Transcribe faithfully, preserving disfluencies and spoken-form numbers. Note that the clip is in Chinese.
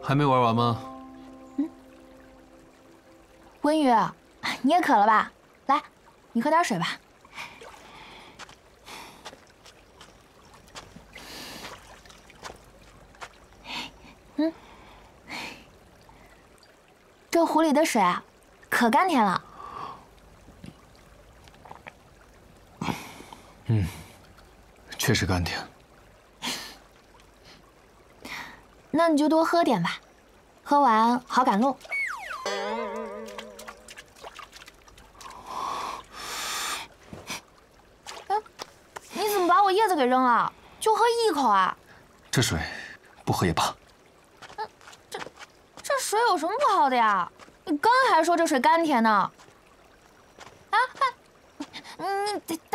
还没玩完吗？ 嗯。温宇，你也渴了吧？来，你喝点水吧。嗯。这湖里的水啊，可甘甜了。 嗯，确实甘甜。 那你就多喝点吧，喝完好赶路。哎，你怎么把我叶子给扔了？就喝一口啊？ 这水不喝也罢。 嗯，这这水有什么不好的呀？你刚还说这水甘甜呢。啊啊！你